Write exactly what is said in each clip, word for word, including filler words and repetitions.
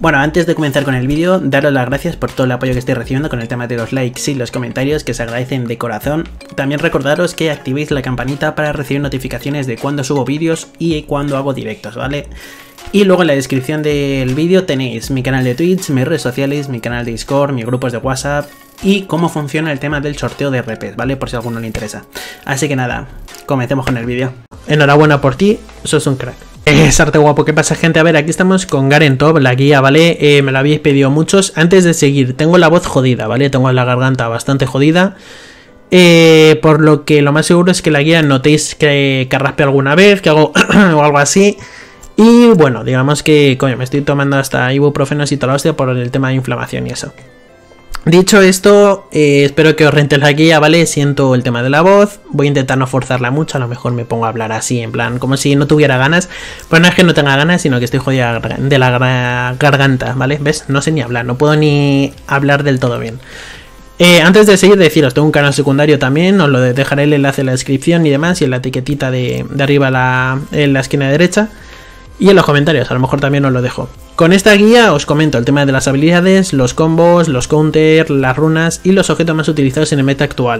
Bueno, antes de comenzar con el vídeo, daros las gracias por todo el apoyo que estoy recibiendo con el tema de los likes y los comentarios, que se agradecen de corazón. También recordaros que activéis la campanita para recibir notificaciones de cuando subo vídeos y cuando hago directos, ¿vale? Y luego en la descripción del vídeo tenéis mi canal de Twitch, mis redes sociales, mi canal de Discord, mis grupos de WhatsApp y cómo funciona el tema del sorteo de R Ps, ¿vale? Por si a alguno le interesa. Así que nada, comencemos con el vídeo. Enhorabuena por ti, sos un crack. Es arte guapo. ¿Qué pasa, gente? A ver, aquí estamos con Garen Top, la guía, ¿vale? Eh, me lo habéis pedido muchos. Antes de seguir, tengo la voz jodida, ¿vale? Tengo la garganta bastante jodida. Eh, por lo que lo más seguro es que la guía notéis que, que raspe alguna vez, que hago o algo así. Y bueno, digamos que, coño, me estoy tomando hasta ibuprofenos y toda la hostia por el tema de inflamación y eso. Dicho esto, eh, espero que os rente la guía, ¿vale? Siento el tema de la voz, voy a intentar no forzarla mucho, a lo mejor me pongo a hablar así, en plan, como si no tuviera ganas. Pues no es que no tenga ganas, sino que estoy jodida de la garganta, ¿vale? ¿Ves? No sé ni hablar, no puedo ni hablar del todo bien. Eh, antes de seguir, deciros, tengo un canal secundario también, os lo dejaré el enlace en la descripción y demás, y en la etiquetita de, de arriba la, en la esquina derecha. Y en los comentarios, a lo mejor también os lo dejo. Con esta guía os comento el tema de las habilidades, los combos, los counters, las runas y los objetos más utilizados en el meta actual.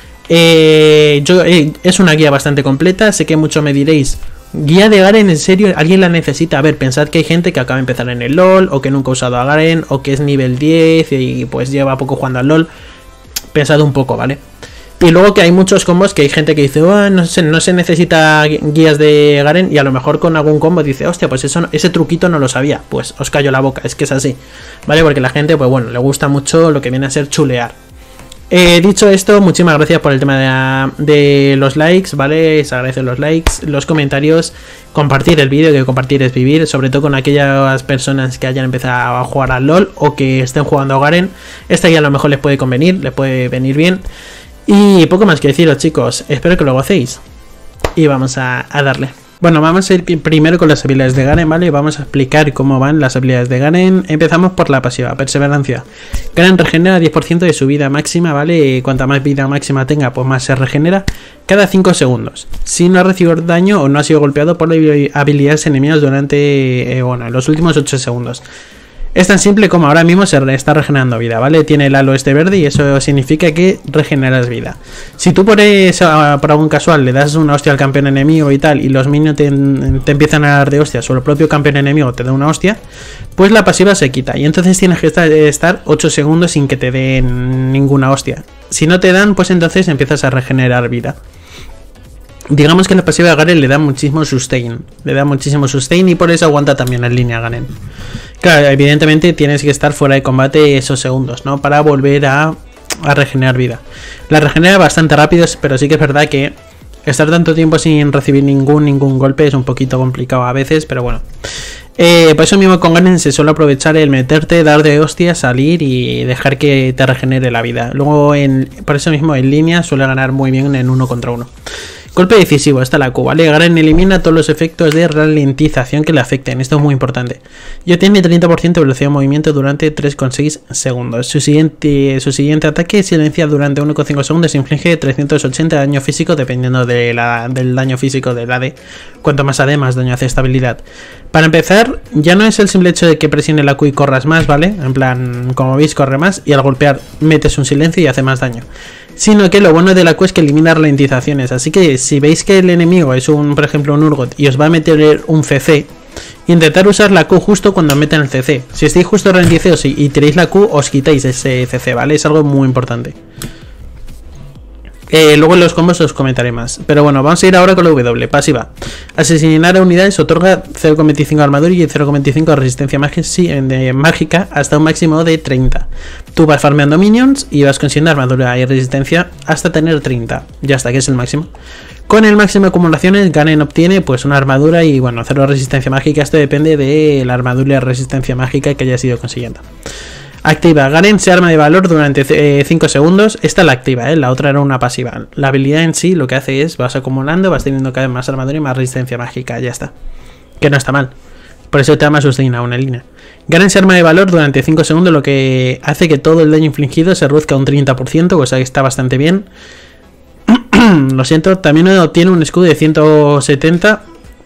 Eh, yo, eh, es una guía bastante completa, sé que muchos me diréis, ¿guía de Garen en serio? ¿Alguien la necesita? A ver, pensad que hay gente que acaba de empezar en el LoL, o que nunca ha usado a Garen, o que es nivel diez y pues lleva poco jugando al LoL. Pensad un poco, ¿vale? Y luego que hay muchos combos que hay gente que dice, oh, no, se, no se necesita guías de Garen, y a lo mejor con algún combo dice, hostia, pues eso, ese truquito no lo sabía. Pues os callo la boca, es que es así, ¿vale? Porque la gente, pues bueno, le gusta mucho lo que viene a ser chulear. Eh, dicho esto, muchísimas gracias por el tema de, la, de los likes, ¿vale? Se agradecen los likes, los comentarios, compartir el vídeo, que compartir es vivir, sobre todo con aquellas personas que hayan empezado a jugar al LoL o que estén jugando a Garen. Esta guía a lo mejor les puede convenir, les puede venir bien. Y poco más que deciros, chicos, espero que lo gocéis. Y vamos a, a darle. Bueno, vamos a ir primero con las habilidades de Garen, ¿vale? Vamos a explicar cómo van las habilidades de Garen. Empezamos por la pasiva, perseverancia. Garen regenera diez por ciento de su vida máxima, ¿vale? Cuanta más vida máxima tenga, pues más se regenera cada cinco segundos. Si no ha recibido daño o no ha sido golpeado por habilidades enemigas durante, eh, bueno, los últimos ocho segundos. Es tan simple como ahora mismo se está regenerando vida, ¿vale? Tiene el halo este verde y eso significa que regeneras vida. Si tú por, esa, por algún casual le das una hostia al campeón enemigo y tal, y los minions te, te empiezan a dar de hostias, o el propio campeón enemigo te da una hostia, pues la pasiva se quita. Y entonces tienes que estar, estar ocho segundos sin que te den ninguna hostia. Si no te dan, pues entonces empiezas a regenerar vida. Digamos que la pasiva de Garen le da muchísimo sustain, le da muchísimo sustain y por eso aguanta también en línea Garen. Claro, evidentemente tienes que estar fuera de combate esos segundos, ¿no? Para volver a, a regenerar vida. La regenera bastante rápido, pero sí que es verdad que estar tanto tiempo sin recibir ningún, ningún golpe es un poquito complicado a veces, pero bueno. Eh, por eso mismo con Garen se suele aprovechar el meterte, dar de hostias, salir y dejar que te regenere la vida. Luego, en, por eso mismo en línea suele ganar muy bien en uno contra uno. Golpe decisivo, esta la Q, ¿vale? Garen elimina todos los efectos de ralentización que le afecten, esto es muy importante. Y obtiene treinta por ciento de velocidad de movimiento durante tres coma seis segundos. Su siguiente, su siguiente ataque silencia durante uno coma cinco segundos e inflige trescientos ochenta de daño físico dependiendo de la, del daño físico del A D. Cuanto más A D, más daño hace esta habilidad. Para empezar, ya no es el simple hecho de que presione la Q y corras más, ¿vale? En plan, como veis, corre más y al golpear metes un silencio y hace más daño. Sino que lo bueno de la Q es que elimina ralentizaciones, así que si veis que el enemigo es un, por ejemplo, un Urgot y os va a meter un C C, intentar usar la Q justo cuando meten el C C. Si estáis justo ralentizados y, y tiráis la Q, os quitáis ese C C, ¿vale? Es algo muy importante. Eh, luego en los combos os comentaré más. Pero bueno, vamos a ir ahora con la W, pasiva. Asesinar a unidades otorga cero coma veinticinco de armadura y cero coma veinticinco de resistencia mágica hasta un máximo de treinta. Tú vas farmeando minions y vas consiguiendo armadura y resistencia hasta tener treinta. Ya está, que es el máximo. Con el máximo de acumulaciones, Garen obtiene pues una armadura y bueno, cero resistencia mágica. Esto depende de la armadura y la resistencia mágica que haya sido consiguiendo. Activa. Garen se arma de valor durante eh, cinco segundos. Esta es la activa, ¿eh? La otra era una pasiva. La habilidad en sí lo que hace es vas acumulando, vas teniendo cada vez más armadura y más resistencia mágica. Ya está. Que no está mal. Por eso te da más sustain a una línea. Garen se arma de valor durante cinco segundos, lo que hace que todo el daño infligido se reduzca a un treinta por ciento, o sea que está bastante bien. Lo siento, también obtiene un escudo de ciento setenta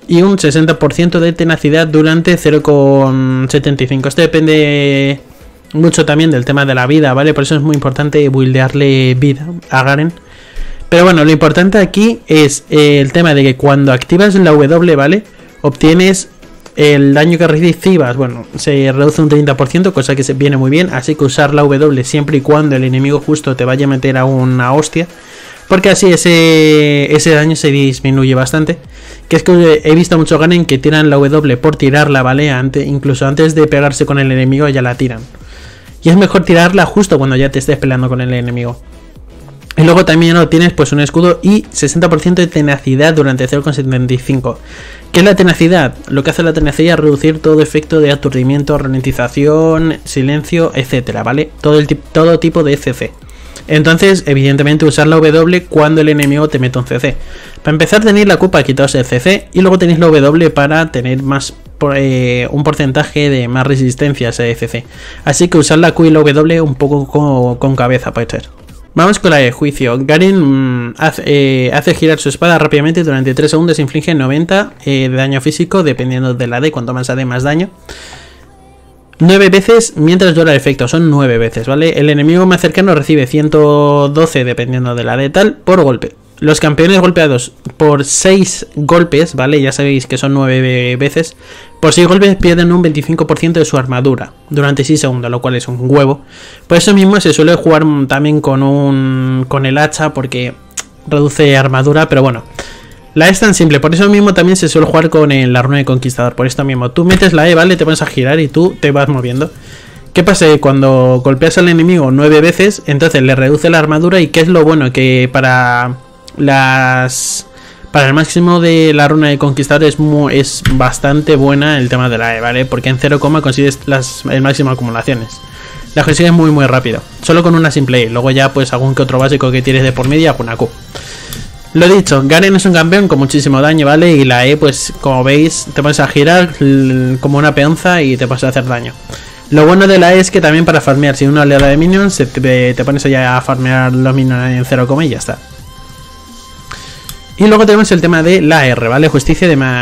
y un sesenta por ciento de tenacidad durante cero coma setenta y cinco. Esto depende mucho también del tema de la vida, ¿vale? Por eso es muy importante buildearle vida a Garen. Pero bueno, lo importante aquí es eh, el tema de que cuando activas la W, ¿vale? Obtienes el daño que recibas, bueno, se reduce un treinta por ciento, cosa que se viene muy bien. Así que usar la W siempre y cuando el enemigo justo te vaya a meter a una hostia, porque así ese, ese daño se disminuye bastante. Que es que he visto muchos Garen que tiran la W por tirarla, ¿vale? Antes, incluso antes de pegarse con el enemigo ya la tiran. Y es mejor tirarla justo cuando ya te estés peleando con el enemigo. Y luego también obtienes pues un escudo y sesenta por ciento de tenacidad durante cero coma setenta y cinco. ¿Qué es la tenacidad? Lo que hace la tenacidad es reducir todo efecto de aturdimiento, ralentización, silencio, etcétera, ¿vale? Todo, el todo tipo de C C. Entonces, evidentemente, usar la W cuando el enemigo te mete un C C. Para empezar, tenéis la Q para quitaros el C C y luego tenéis la W para tener más eh, un porcentaje de más resistencia a ese C C. Así que usar la Q y la W un poco con, con cabeza puede ser. Vamos con la de juicio. Garen mmm, hace, eh, hace girar su espada rápidamente durante tres segundos e inflige noventa eh, de daño físico, dependiendo de la D, cuanto más A D más daño. nueve veces mientras dura el efecto, son nueve veces, ¿vale? El enemigo más cercano recibe ciento doce, dependiendo de la D tal, por golpe. Los campeones golpeados por seis golpes, ¿vale? Ya sabéis que son nueve veces. Por seis golpes pierden un veinticinco por ciento de su armadura durante seis segundos, lo cual es un huevo. Por eso mismo se suele jugar también con un con el hacha, porque reduce armadura, pero bueno. La E es tan simple, por eso mismo también se suele jugar con el, la runa de conquistador. Por esto mismo, tú metes la E, ¿vale? Te pones a girar y tú te vas moviendo. ¿Qué pasa? Cuando golpeas al enemigo nueve veces, entonces le reduce la armadura. ¿Y qué es lo bueno? Que para las para el máximo de la runa de conquistador es, muy, es bastante buena el tema de la E, ¿vale? Porque en cero, consigues las el máximo acumulaciones. La consigues muy muy rápido, solo con una simple E. Luego ya pues algún que otro básico que tires de por media, una Q. Lo dicho, Garen es un campeón con muchísimo daño, ¿vale? Y la E, pues como veis, te pones a girar como una peonza y te puedes hacer daño. Lo bueno de la E es que también para farmear, si una oleada de minions, te, te pones allá a farmear los minions en cero, y ya está. Y luego tenemos el tema de la R, ¿vale? Justicia de, ma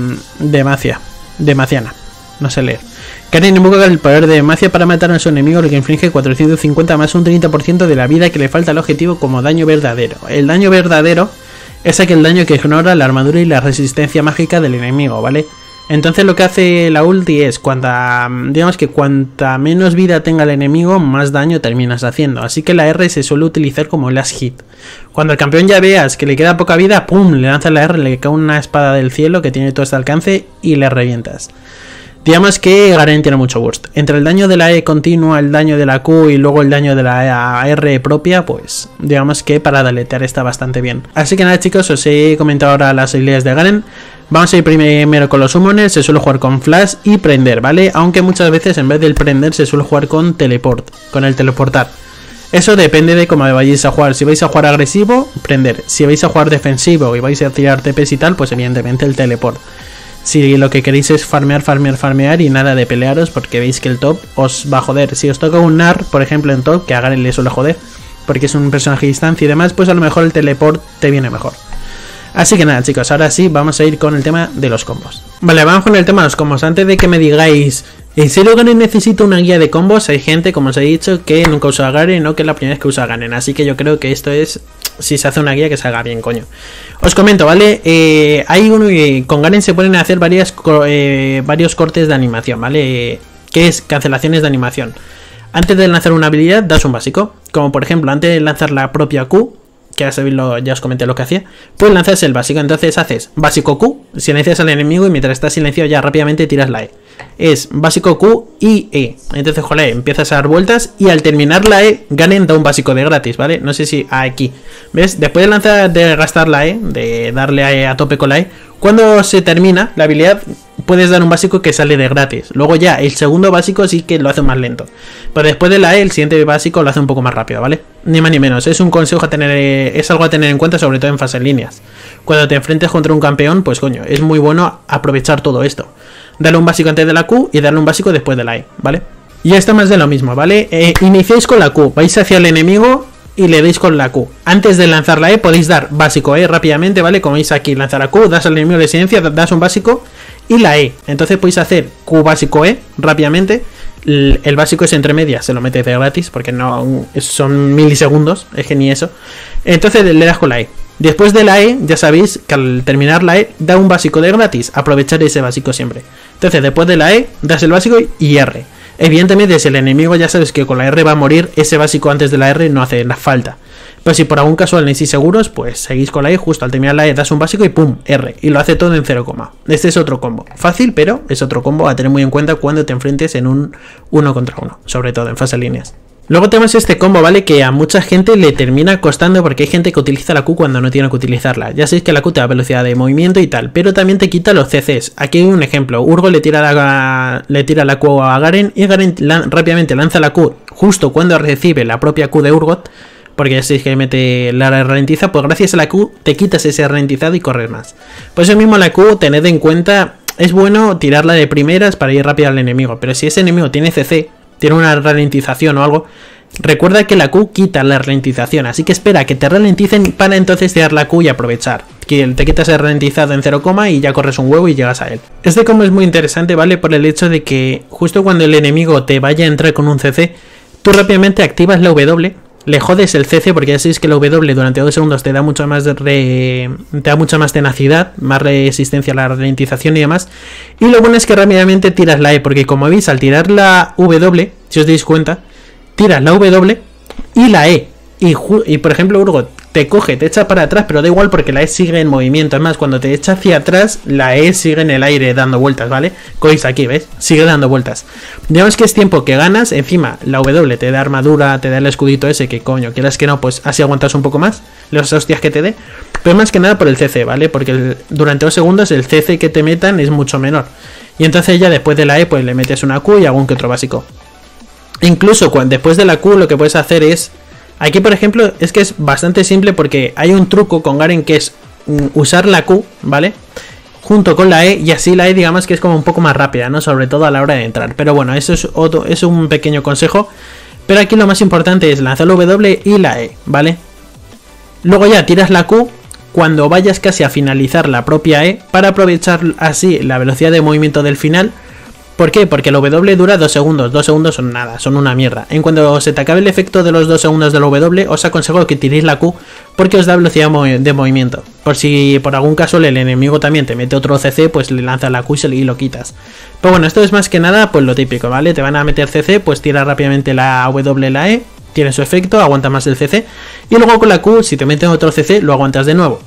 de Macia, de Maciana, no sé leer. Garen invoca el poder de Macia para matar a su enemigo, lo que inflige cuatrocientos cincuenta más un treinta por ciento de la vida que le falta al objetivo como daño verdadero. El daño verdadero es aquel daño que ignora la armadura y la resistencia mágica del enemigo, ¿vale? Entonces lo que hace la ulti es, cuanta, digamos que cuanta menos vida tenga el enemigo, más daño terminas haciendo. Así que la R se suele utilizar como last hit. Cuando el campeón ya veas que le queda poca vida, ¡pum!, le lanzas la R, le cae una espada del cielo que tiene todo este alcance y le revientas. Digamos que Garen tiene mucho burst. Entre el daño de la E continua, el daño de la Q y luego el daño de la R propia, pues digamos que para daletear está bastante bien. Así que nada, chicos, os he comentado ahora las habilidades de Garen. Vamos a ir primero con los summoners. Se suele jugar con flash y prender, ¿vale? Aunque muchas veces en vez del prender se suele jugar con teleport, con el teleportar. Eso depende de cómo vayáis a jugar. Si vais a jugar agresivo, prender. Si vais a jugar defensivo y vais a tirar T Ps y tal, pues evidentemente el teleport. Si lo que queréis es farmear, farmear, farmear y nada de pelearos, porque veis que el top os va a joder. Si os toca un Nar, por ejemplo, en top, que a Garen le suele joder, porque es un personaje de distancia y demás, pues a lo mejor el teleport te viene mejor. Así que nada, chicos, ahora sí vamos a ir con el tema de los combos. Vale, vamos con el tema de los combos. Antes de que me digáis, ¿en serio Garen necesita una guía de combos? Hay gente, como os he dicho, que nunca usa Garen o que es la primera vez que usa Garen. Así que yo creo que esto es, si se hace una guía, que se haga bien, coño. Os comento, ¿vale? Eh, hay uno que con Garen se pueden hacer varias, eh, varios cortes de animación, ¿vale? Que es cancelaciones de animación. Antes de lanzar una habilidad, das un básico. Como por ejemplo, antes de lanzar la propia Q, que ya sabéis, lo, ya os comenté lo que hacía, pues lanzas el básico. Entonces haces básico Q, silencias al enemigo y mientras está silenciado ya rápidamente tiras la E. Es básico Q y E. Entonces, joder, empiezas a dar vueltas y al terminar la E, Garen da un básico de gratis, ¿vale? No sé si aquí, ¿ves? Después de lanzar, de gastar la E, de darle a, E a tope con la E, cuando se termina la habilidad, puedes dar un básico que sale de gratis. Luego ya, el segundo básico sí que lo hace más lento. Pero después de la E, el siguiente básico lo hace un poco más rápido, ¿vale? Ni más ni menos. Es un consejo a tener, es algo a tener en cuenta, sobre todo en fases líneas. Cuando te enfrentes contra un campeón, pues coño, es muy bueno aprovechar todo esto. Darle un básico antes de la Q y darle un básico después de la E, ¿vale? Y esto más de lo mismo, ¿vale? Eh, iniciáis con la Q, vais hacia el enemigo y le deis con la Q. Antes de lanzar la E podéis dar básico E rápidamente, ¿vale? Como veis aquí, lanzar la Q, das al enemigo de silencia, das un básico y la E. Entonces podéis hacer Q básico E rápidamente. El básico es entre medias, se lo metes de gratis porque no son milisegundos, es que ni eso. Entonces le das con la E. Después de la E, ya sabéis que al terminar la E da un básico de gratis, aprovechar ese básico siempre. Entonces después de la E, das el básico y R. Evidentemente si el enemigo ya sabes que con la R va a morir, ese básico antes de la R no hace la falta. Pero si por algún casual necesitáis seguros, pues seguís con la E, justo al terminar la E das un básico y pum, R. Y lo hace todo en cero, este es otro combo. Fácil, pero es otro combo a tener muy en cuenta cuando te enfrentes en un uno contra uno, sobre todo en fase líneas. Luego tenemos este combo, ¿vale? Que a mucha gente le termina costando porque hay gente que utiliza la Q cuando no tiene que utilizarla. Ya sabéis que la Q te da velocidad de movimiento y tal, pero también te quita los C Cs. Aquí hay un ejemplo. Urgot le tira la, le tira la Q a Garen y Garen lan, rápidamente lanza la Q justo cuando recibe la propia Q de Urgot, porque ya sabéis que mete la ralentiza, pues gracias a la Q te quitas ese ralentizado y corres más. Por eso mismo la Q, tened en cuenta, es bueno tirarla de primeras para ir rápido al enemigo, pero si ese enemigo tiene C C, tiene una ralentización o algo, recuerda que la Q quita la ralentización, así que espera que te ralenticen para entonces tirar la Q y aprovechar. Que te quitas el ralentizado en cero, y ya corres un huevo y llegas a él. Este combo es muy interesante, ¿vale? Por el hecho de que justo cuando el enemigo te vaya a entrar con un C C, tú rápidamente activas la W, le jodes el C C porque ya sabéis que la W durante dos segundos te da mucho más de re... te da mucha más tenacidad, más resistencia a la ralentización y demás. Y lo bueno es que rápidamente tiras la E, porque como veis, al tirar la W, si os dais cuenta, tiras la W y la E. Y, y por ejemplo, Urgot te coge, te echa para atrás, pero da igual porque la E sigue en movimiento. Además, cuando te echa hacia atrás, la E sigue en el aire dando vueltas, ¿vale? Cois aquí, ¿ves? Sigue dando vueltas. Digamos que es tiempo que ganas. Encima, la W te da armadura, te da el escudito ese, que coño, quieras que no, pues así aguantas un poco más las hostias que te dé. Pero más que nada por el C C, ¿vale? Porque el, durante dos segundos el C C que te metan es mucho menor. Y entonces ya después de la E, pues le metes una Q y algún que otro básico. Incluso cuando, después de la Q, lo que puedes hacer es... Aquí, por ejemplo, es que es bastante simple porque hay un truco con Garen que es usar la Q, ¿vale? Junto con la E, y así la E, digamos que es como un poco más rápida, ¿no? Sobre todo a la hora de entrar. Pero bueno, eso es, otro, es un pequeño consejo. Pero aquí lo más importante es lanzar la W y la E, ¿vale? Luego ya tiras la Q cuando vayas casi a finalizar la propia E para aprovechar así la velocidad de movimiento del final. ¿Por qué? Porque el W dura dos segundos, dos segundos son nada, son una mierda. En cuanto se te acabe el efecto de los dos segundos del W, os aconsejo que tiréis la Q porque os da velocidad de movimiento. Por si por algún caso el enemigo también te mete otro C C, pues le lanzas la Q y lo quitas. Pero bueno, esto es más que nada pues lo típico, ¿vale? Te van a meter C C, pues tira rápidamente la W, la E, tiene su efecto, aguanta más el C C. Y luego con la Q, si te meten otro C C, lo aguantas de nuevo.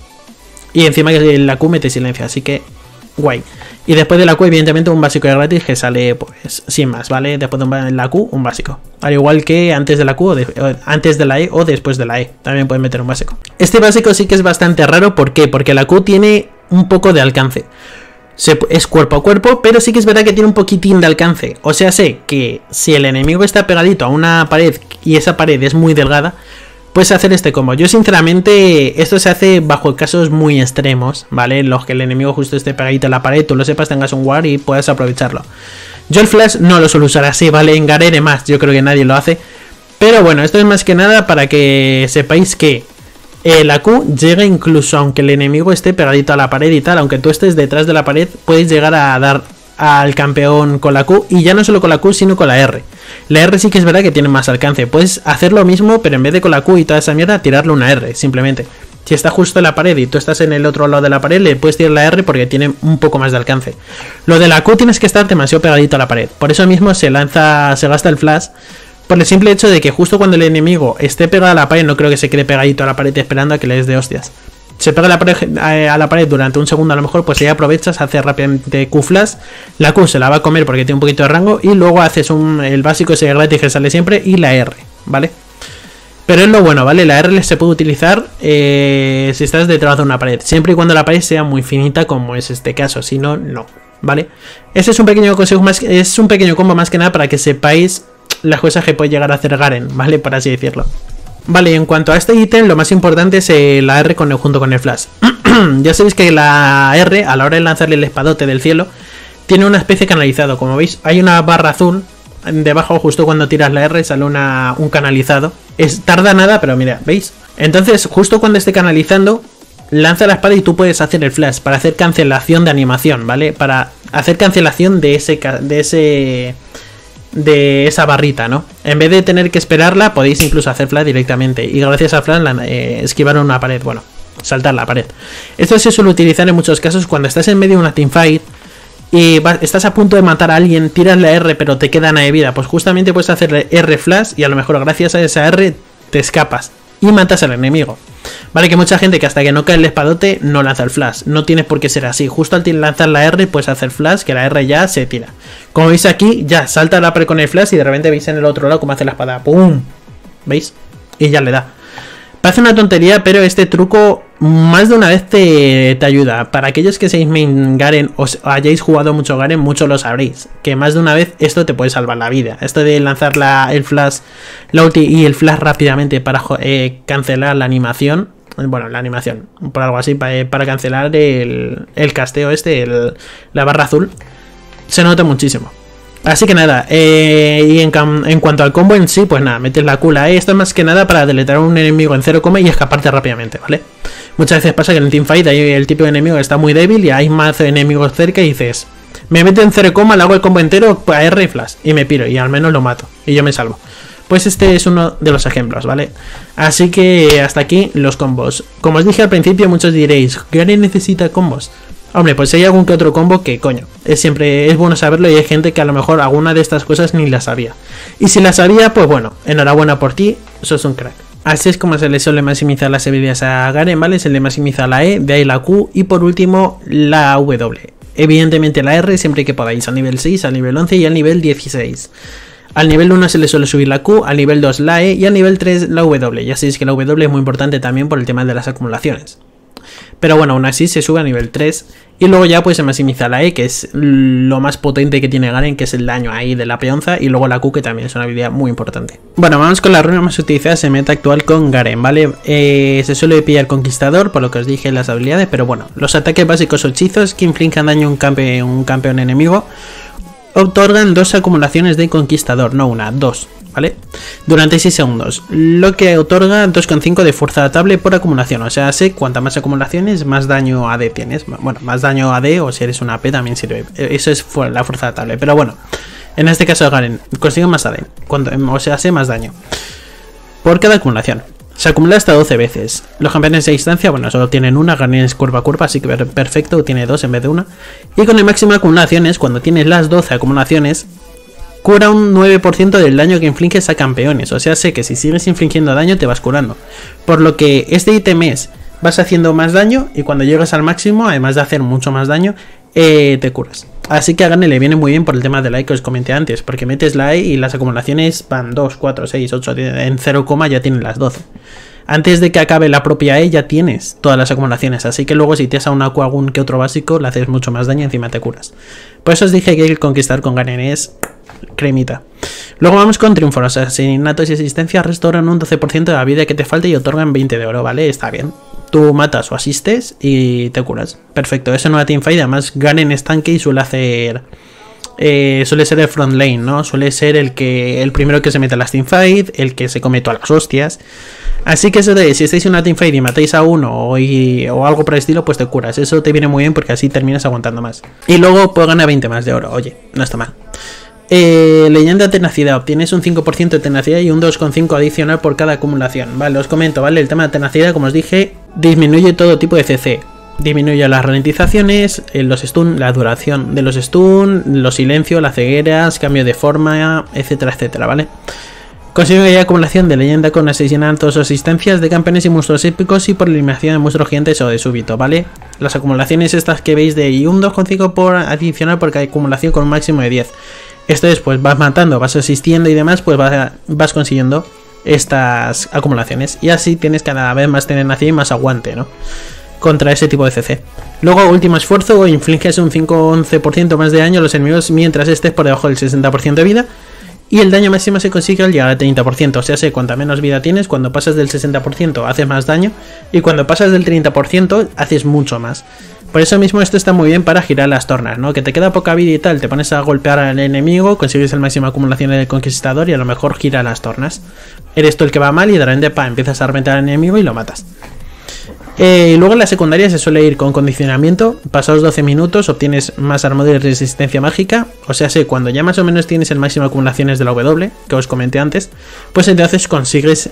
Y encima que la Q mete silencio, así que guay. Y después de la Q, evidentemente, un básico de gratis que sale, pues, sin más, ¿vale? Después de la Q, un básico. Al igual que antes de la Q, o de, o antes de la E o después de la E. También pueden meter un básico. Este básico sí que es bastante raro. ¿Por qué? Porque la Q tiene un poco de alcance. Se, es cuerpo a cuerpo, pero sí que es verdad que tiene un poquitín de alcance. O sea, sé que si el enemigo está pegadito a una pared y esa pared es muy delgada, puedes hacer este combo. Yo sinceramente esto se hace bajo casos muy extremos, ¿vale? En los que el enemigo justo esté pegadito a la pared, tú lo sepas, tengas un ward y puedas aprovecharlo. Yo el flash no lo suelo usar así, ¿vale? En Garen más, yo creo que nadie lo hace. Pero bueno, esto es más que nada para que sepáis que eh, la Q llega incluso aunque el enemigo esté pegadito a la pared y tal. Aunque tú estés detrás de la pared, puedes llegar a dar al campeón con la Q, y ya no solo con la Q sino con la R. La R sí que es verdad que tiene más alcance, puedes hacer lo mismo pero en vez de con la Q y toda esa mierda tirarle una R simplemente. Si está justo en la pared y tú estás en el otro lado de la pared, le puedes tirar la R porque tiene un poco más de alcance. Lo de la Q tienes que estar demasiado pegadito a la pared, por eso mismo se lanza, se gasta el flash, por el simple hecho de que justo cuando el enemigo esté pegado a la pared, no creo que se quede pegadito a la pared esperando a que le des de hostias. Se pega la pared, a la pared durante un segundo a lo mejor, pues ahí aprovechas, haces rápidamente Q flash, la Q se la va a comer porque tiene un poquito de rango, y luego haces un, el básico ese gratis que sale siempre, y la R, ¿vale? Pero es lo bueno, ¿vale? La R se puede utilizar eh, si estás detrás de una pared, siempre y cuando la pared sea muy finita como es este caso, si no, no, ¿vale? Ese es un pequeño consejo más, es un pequeño combo más que nada para que sepáis las cosas que puede llegar a hacer Garen, ¿vale? Por así decirlo. Vale, en cuanto a este ítem, lo más importante es eh, la R con el, junto con el flash. Ya sabéis que la R, a la hora de lanzarle el espadote del cielo, tiene una especie de canalizado. Como veis, hay una barra azul debajo, justo cuando tiras la R, sale una, un canalizado, Es, tarda nada, pero mira, ¿veis? Entonces, justo cuando esté canalizando, lanza la espada y tú puedes hacer el flash para hacer cancelación de animación, ¿vale? Para hacer cancelación de ese... De ese de esa barrita, ¿no? En vez de tener que esperarla, podéis incluso hacer flash directamente. Y gracias a flash, la, eh, esquivar una pared, bueno, saltar la pared. Esto se suele utilizar en muchos casos cuando estás en medio de una teamfight y vas, estás a punto de matar a alguien, tiras la R pero te queda nada de vida. Pues justamente puedes hacer R flash y a lo mejor gracias a esa R te escapas y matas al enemigo. Vale, que mucha gente que hasta que no cae el espadote no lanza el flash. No tiene por qué ser así. Justo al lanzar la R puedes hacer flash, que la R ya se tira. Como veis aquí, ya salta la pre con el flash y de repente veis en el otro lado cómo hace la espada. ¡Pum! ¿Veis? Y ya le da. Parece una tontería, pero este truco más de una vez te, te ayuda. Para aquellos que seáis main Garen o hayáis jugado mucho Garen, mucho lo sabréis. Que más de una vez esto te puede salvar la vida. Esto de lanzar la, el flash, la ulti y el flash rápidamente para eh, cancelar la animación. Bueno, la animación, por algo así, para, para cancelar el, el casteo este, el, la barra azul. Se nota muchísimo. Así que nada, eh, y en, en cuanto al combo en sí, pues nada, metes la Q, la E. Esto es más que nada para deletar a un enemigo en cero, y escaparte rápidamente, ¿vale? Muchas veces pasa que en teamfight hay el tipo de enemigo que está muy débil y hay más enemigos cerca y dices, me meto en cero, le hago el combo entero a R y flash y me piro y al menos lo mato y yo me salvo. Pues este es uno de los ejemplos, ¿vale? Así que hasta aquí los combos. Como os dije al principio, muchos diréis, ¿Garen necesita combos? Hombre, pues hay algún que otro combo que, coño, es siempre es bueno saberlo y hay gente que a lo mejor alguna de estas cosas ni la sabía. Y si la sabía, pues bueno, enhorabuena por ti, sos un crack. Así es como se le suele maximizar las habilidades a Garen, ¿vale? Se le maximiza la E, de ahí la Q y por último la W. Evidentemente la R siempre que podáis, al nivel seis, al nivel once y al nivel dieciséis. Al nivel uno se le suele subir la Q, al nivel dos la E y al nivel tres la W. Ya sabéis que la W es muy importante también por el tema de las acumulaciones. Pero bueno, aún así se sube a nivel tres y luego ya pues se maximiza la E, que es lo más potente que tiene Garen, que es el daño ahí de la peonza, y luego la Q, que también es una habilidad muy importante. Bueno, vamos con las runas más utilizadas en meta actual con Garen, ¿vale? Eh, se suele pillar Conquistador, por lo que os dije en las habilidades, pero bueno, los ataques básicos o hechizos que inflijan daño a un, campe un campeón enemigo otorgan dos acumulaciones de Conquistador, no una, dos, ¿vale? Durante seis segundos, lo que otorga dos coma cinco de fuerza adaptable por acumulación, o sea, sé cuanta más acumulaciones, más daño A D tienes, bueno, más daño A D o si eres una A P también sirve, eso es la fuerza adaptable, pero bueno, en este caso Garen consigue más A D, cuando, o sea, sé más daño por cada acumulación. Se acumula hasta doce veces. Los campeones de distancia, bueno, solo tienen una, Garen es curva a curva, así que perfecto, tiene dos en vez de una. Y con el máximo de acumulaciones, cuando tienes las doce acumulaciones, cura un nueve por ciento del daño que infliges a campeones. O sea, sé que si sigues infligiendo daño te vas curando. Por lo que este ítem es, vas haciendo más daño y cuando llegas al máximo, además de hacer mucho más daño, eh, te curas. Así que a Garen le viene muy bien por el tema de la E que os comenté antes, porque metes la E y las acumulaciones van dos, cuatro, seis, ocho, en cero, ya tienen las doce. Antes de que acabe la propia E ya tienes todas las acumulaciones, así que luego si te has a una Q algún que otro básico, le haces mucho más daño y encima te curas. Por eso os dije que el conquistar con Garen es cremita. Luego vamos con triunfo. Los asesinatos y asistencias restauran un doce por ciento de la vida que te falta y otorgan veinte de oro, ¿vale? Está bien. Tú matas o asistes y te curas. Perfecto, eso no da teamfight. Además, Garen es tanque y suele hacer... Eh, suele ser el front lane, ¿no? Suele ser el que el primero que se mete a las teamfight, el que se come todas las hostias. Así que eso de, si estáis en una teamfight y matáis a uno o, y, o algo por el estilo, pues te curas. Eso te viene muy bien porque así terminas aguantando más. Y luego pues gana veinte más de oro. Oye, no está mal. Eh, leyenda tenacidad, obtienes un cinco por ciento de tenacidad y un dos coma cinco adicional por cada acumulación. Vale, os comento, ¿vale? El tema de tenacidad, como os dije, disminuye todo tipo de C C. Disminuye las ralentizaciones, los stun, la duración de los stun, los silencios, las cegueras, cambio de forma, etcétera, etcétera, ¿vale? Consigue acumulación de leyenda con asesinatos o asistencias de campeones y monstruos épicos y por eliminación de monstruos gigantes o de súbito, ¿vale? Las acumulaciones estas que veis de y un dos coma cinco por adicional por cada acumulación con un máximo de diez. Esto es, pues vas matando, vas asistiendo y demás, pues vas, vas consiguiendo estas acumulaciones. Y así tienes cada vez más tenacidad y más aguante, ¿no? Contra ese tipo de C C. Luego, último esfuerzo, infliges un cinco a once por ciento más de daño a los enemigos mientras estés por debajo del sesenta por ciento de vida. Y el daño máximo se consigue al llegar al treinta por ciento. O sea, sé, cuanta menos vida tienes, cuando pasas del sesenta por ciento haces más daño. Y cuando pasas del treinta por ciento haces mucho más. Por eso mismo esto está muy bien para girar las tornas, ¿no? Que te queda poca vida y tal, te pones a golpear al enemigo, consigues el máximo acumulación del conquistador y a lo mejor gira las tornas. Eres tú el que va mal y de repente pa, empiezas a reventar al enemigo y lo matas. Eh, y luego en la secundaria se suele ir con condicionamiento. Pasados doce minutos obtienes más armadura y resistencia mágica. O sea, sé, cuando ya más o menos tienes el máximo de acumulaciones de la W, que os comenté antes, pues entonces consigues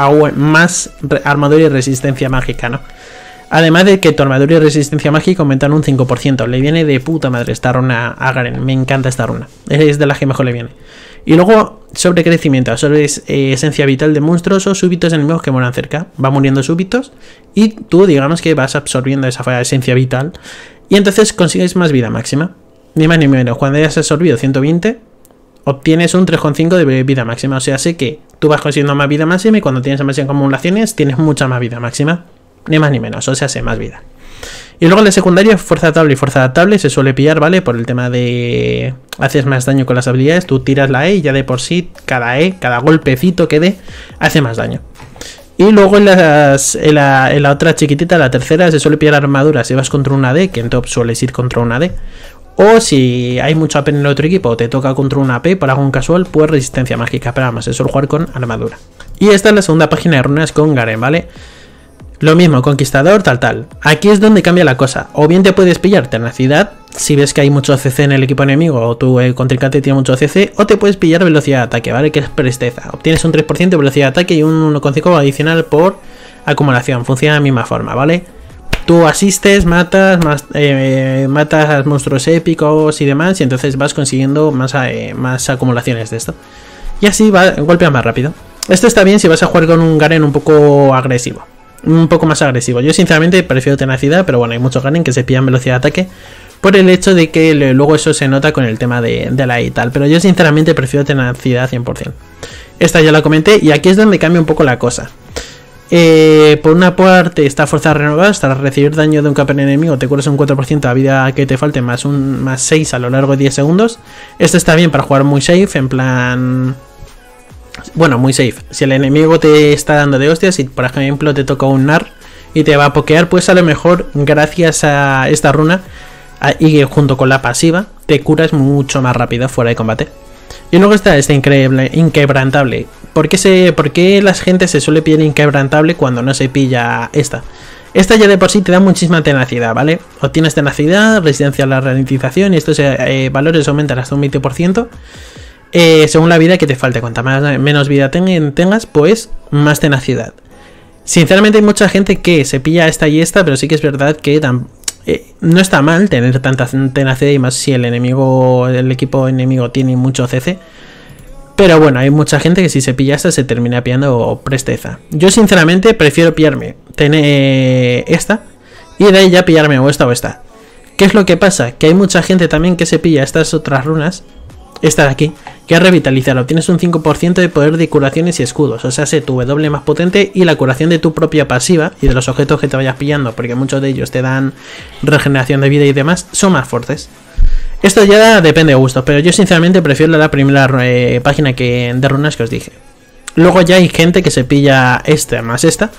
más armadura y resistencia mágica, ¿no? Además de que tu armadura y resistencia mágica aumentan un cinco por ciento. Le viene de puta madre esta runa a Garen. Me encanta esta runa. Es de las que mejor le viene. Y luego, sobre crecimiento. Sobre eh, esencia vital de monstruos o súbitos enemigos que mueran cerca. Va muriendo súbitos. Y tú, digamos que vas absorbiendo esa esencia vital. Y entonces consigues más vida máxima. Ni más ni menos. Cuando hayas absorbido ciento veinte, obtienes un tres coma cinco de vida máxima. O sea, sé que tú vas consiguiendo más vida máxima. Y cuando tienes más acumulaciones, tienes mucha más vida máxima. Ni más ni menos, o sea, sé más vida. Y luego en la secundaria, fuerza adaptable y fuerza adaptable se suele pillar, ¿vale? Por el tema de haces más daño con las habilidades. Tú tiras la E y ya de por sí, cada E, cada golpecito que dé, hace más daño. Y luego en, las, en, la, en la otra chiquitita, la tercera, se suele pillar armadura si vas contra una D, que en top sueles ir contra una D. O si hay mucho A P en el otro equipo, te toca contra una A P, por algún casual, pues resistencia mágica. Pero vamos, se suele jugar con armadura. Y esta es la segunda página de runas con Garen, ¿vale? Lo mismo, conquistador, tal, tal. Aquí es donde cambia la cosa. O bien te puedes pillar tenacidad, si ves que hay mucho C C en el equipo enemigo o tu eh, contrincante tiene mucho C C, o te puedes pillar velocidad de ataque, ¿vale? Que es presteza. Obtienes un tres por ciento de velocidad de ataque y un uno coma cinco adicional por acumulación. Funciona de la misma forma, ¿vale? Tú asistes, matas, más, eh, matas monstruos épicos y demás, y entonces vas consiguiendo más, eh, más acumulaciones de esto. Y así va, golpea más rápido. Esto está bien si vas a jugar con un Garen un poco agresivo. Un poco más agresivo. Yo sinceramente prefiero tenacidad, pero bueno, hay muchos Garen que se pillan velocidad de ataque por el hecho de que luego eso se nota con el tema de, de la E y tal. Pero yo sinceramente prefiero tenacidad cien por ciento. Esta ya la comenté y aquí es donde cambia un poco la cosa. Eh, por una parte está fuerza renovada, hasta recibir daño de un campeón enemigo te curas un cuatro por ciento a vida que te falte más, un, más seis a lo largo de diez segundos. Esto está bien para jugar muy safe, en plan... Bueno, muy safe. Si el enemigo te está dando de hostias y por ejemplo te toca un Nar y te va a pokear, pues a lo mejor gracias a esta runa a, y junto con la pasiva te curas mucho más rápido fuera de combate. Y luego está este increíble, inquebrantable. ¿Por qué, se, ¿Por qué la gente se suele pillar inquebrantable cuando no se pilla esta? Esta ya de por sí te da muchísima tenacidad, ¿vale? Obtienes tenacidad, resistencia a la ralentización y estos eh, valores aumentan hasta un veinte por ciento. Eh, según la vida que te falte, cuanta más, menos vida ten, tengas, pues más tenacidad. Sinceramente hay mucha gente que se pilla esta y esta, pero sí que es verdad que tan, eh, no está mal tener tanta tenacidad y más si el enemigo, el equipo enemigo tiene mucho C C. Pero bueno, hay mucha gente que si se pilla esta se termina pillando presteza. Yo sinceramente prefiero pillarme tener esta y de ahí ya pillarme o esta o esta. ¿Qué es lo que pasa? Que hay mucha gente también que se pilla estas otras runas. Esta de aquí, que es revitalizar, obtienes un cinco por ciento de poder de curaciones y escudos, o sea, sé tu W más potente y la curación de tu propia pasiva y de los objetos que te vayas pillando, porque muchos de ellos te dan regeneración de vida y demás, son más fuertes. Esto ya depende de gustos, pero yo sinceramente prefiero la primera eh, página que, de runas que os dije. Luego ya hay gente que se pilla esta más esta.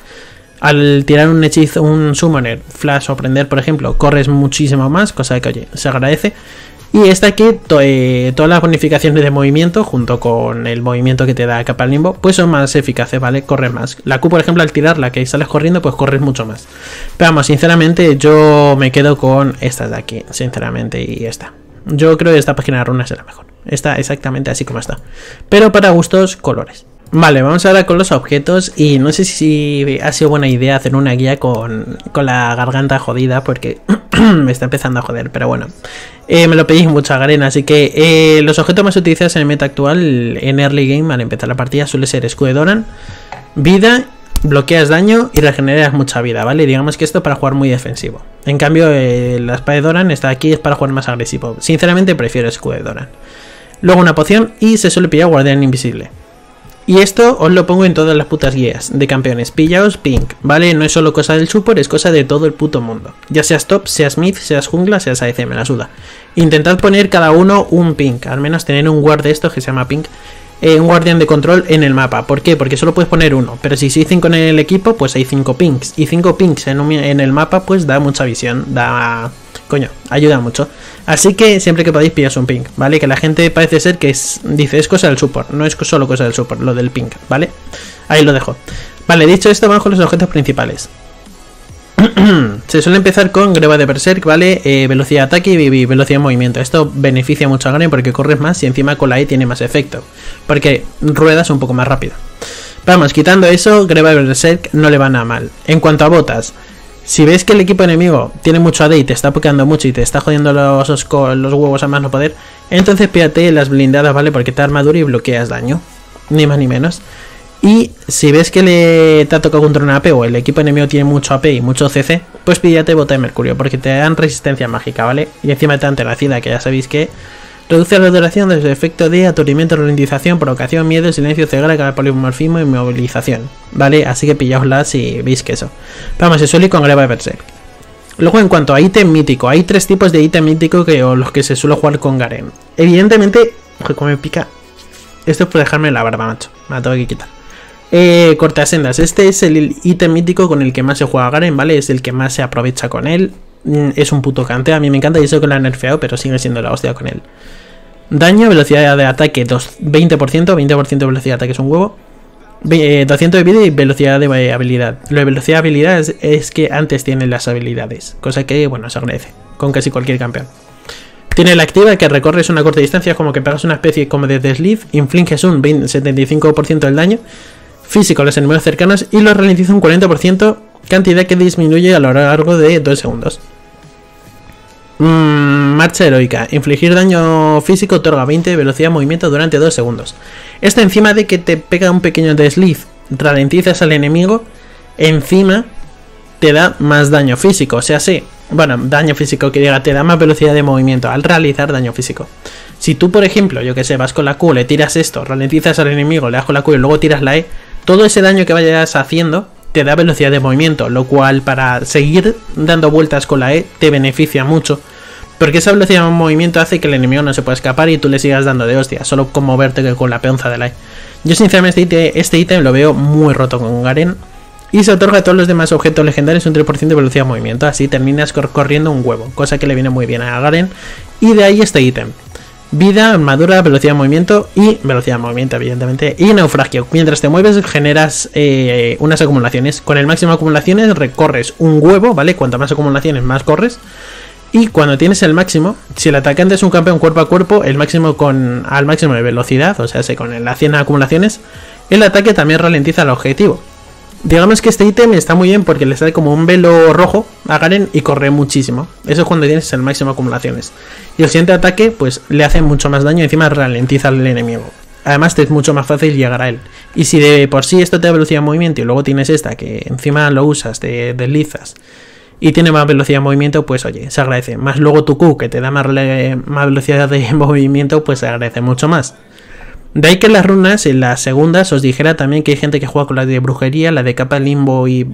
Al tirar un hechizo, un summoner, flash o prender, por ejemplo, corres muchísimo más, cosa que oye, se agradece. Y esta aquí, to, eh, todas las bonificaciones de movimiento, junto con el movimiento que te da capa al limbo, pues son más eficaces, ¿vale? Corres más. La Q, por ejemplo, al tirarla, que sales corriendo, pues corres mucho más. Pero vamos, sinceramente, yo me quedo con estas de aquí, sinceramente, y esta. Yo creo que esta página de runas será mejor. Está exactamente así como está. Pero para gustos, colores. Vale, vamos ahora con los objetos y no sé si ha sido buena idea hacer una guía con, con la garganta jodida porque me está empezando a joder, pero bueno. Eh, me lo pedís mucho, Garen, así que eh, los objetos más utilizados en el meta actual en early game al empezar la partida suele ser escudo de Doran, vida, bloqueas daño y regeneras mucha vida, ¿vale? Digamos que esto para jugar muy defensivo. En cambio, eh, la espada de Doran está aquí es para jugar más agresivo. Sinceramente prefiero escudo de Doran. Luego una poción y se suele pillar guardián invisible. Y esto os lo pongo en todas las putas guías de campeones. Pillaos pink, ¿vale? No es solo cosa del support, es cosa de todo el puto mundo. Ya seas top, seas mid, seas jungla, seas A D C, me la suda. Intentad poner cada uno un pink, al menos tener un guard de estos que se llama pink eh, un guardián de control en el mapa. ¿Por qué? Porque solo puedes poner uno, pero si hay cinco en el equipo, pues hay cinco pings, y cinco pings en, un, en el mapa pues da mucha visión, da... coño, ayuda mucho. Así que siempre que podáis pillas un ping, ¿vale? Que la gente parece ser que es, dice, es cosa del support, no es solo cosa del support, lo del ping, ¿vale? Ahí lo dejo. Vale, dicho esto, vamos con los objetos principales. Se suele empezar con greba de berserk, ¿vale? Eh, velocidad de ataque y velocidad de movimiento. Esto beneficia mucho a Garen porque corres más y encima con la E tiene más efecto, porque ruedas un poco más rápido. Vamos, quitando eso, greba de berserk no le va nada mal. En cuanto a botas, si ves que el equipo enemigo tiene mucho A D y te está pokeando mucho y te está jodiendo los, los huevos a más no poder, entonces pídate las blindadas, ¿vale? Porque te da armadura y bloqueas daño, ni más ni menos. Y si ves que le te ha tocado contra un A P o el equipo enemigo tiene mucho A P y mucho C C, pues píllate bota de mercurio, porque te dan resistencia mágica, ¿vale? Y encima te dan tenacida, que ya sabéis que reduce la duración desde el efecto de aturdimiento, ralentización, provocación, miedo, silencio, ceguera, polimorfismo y movilización, ¿vale? Así que pillaosla si veis que eso. Vamos, se suele ir con greba de berserk. Luego, en cuanto a ítem mítico, hay tres tipos de ítem mítico que, o los que se suele jugar con Garen. Evidentemente, ojo, como me pica. Esto es por dejarme la barba, macho. Me la tengo que quitar. Eh, cortasendas, este es el ítem mítico con el que más se juega Garen, ¿vale? Es el que más se aprovecha con él. Es un puto cante, a mí me encanta y eso que lo han nerfeado, pero sigue siendo la hostia con él. Daño, velocidad de ataque veinte por ciento, veinte por ciento de velocidad de ataque es un huevo. doscientos de vida y velocidad de habilidad. Lo de velocidad de habilidad es, es que antes tienen las habilidades, cosa que, bueno, se agradece con casi cualquier campeón. Tiene la activa que recorres una corta distancia, como que pegas una especie como de desliz, infliges un veinte, setenta y cinco por ciento del daño físico a los enemigos cercanos y lo ralentiza un cuarenta por ciento, cantidad que disminuye a lo largo de dos segundos. Mm, marcha heroica. Infligir daño físico otorga veinte de velocidad de movimiento durante dos segundos. Esto encima de que te pega un pequeño desliz, ralentizas al enemigo, encima te da más daño físico. O sea, sí, bueno, daño físico que diga, te da más velocidad de movimiento al realizar daño físico. Si tú, por ejemplo, yo que sé, vas con la Q, le tiras esto, ralentizas al enemigo, le das con la Q y luego tiras la E, todo ese daño que vayas haciendo te da velocidad de movimiento, lo cual para seguir dando vueltas con la E te beneficia mucho, porque esa velocidad de movimiento hace que el enemigo no se pueda escapar y tú le sigas dando de hostia, solo con moverte con la peonza de la E. Yo sinceramente este ítem lo veo muy roto con Garen y se otorga a todos los demás objetos legendarios un tres por ciento de velocidad de movimiento, así terminas corriendo un huevo, cosa que le viene muy bien a Garen, y de ahí este ítem. Vida, armadura, velocidad de movimiento y velocidad de movimiento, evidentemente. Y naufragio. Mientras te mueves generas eh, unas acumulaciones. Con el máximo de acumulaciones recorres un huevo, ¿vale? Cuanto más acumulaciones, más corres. Y cuando tienes el máximo, si el atacante es un campeón cuerpo a cuerpo, el máximo con al máximo de velocidad, o sea, si con las cien acumulaciones, el ataque también ralentiza el objetivo. Digamos que este ítem está muy bien porque le sale como un velo rojo a Garen y corre muchísimo. Eso es cuando tienes el máximo de acumulaciones. Y el siguiente ataque pues le hace mucho más daño y encima ralentiza al enemigo. Además te es mucho más fácil llegar a él. Y si de por sí esto te da velocidad de movimiento y luego tienes esta que encima lo usas, te deslizas y tiene más velocidad de movimiento, pues oye, se agradece. Más luego tu Q que te da más, más velocidad de movimiento, pues se agradece mucho más. De ahí que las runas, en las segundas, os dijera también que hay gente que juega con la de brujería, la de capa limbo y,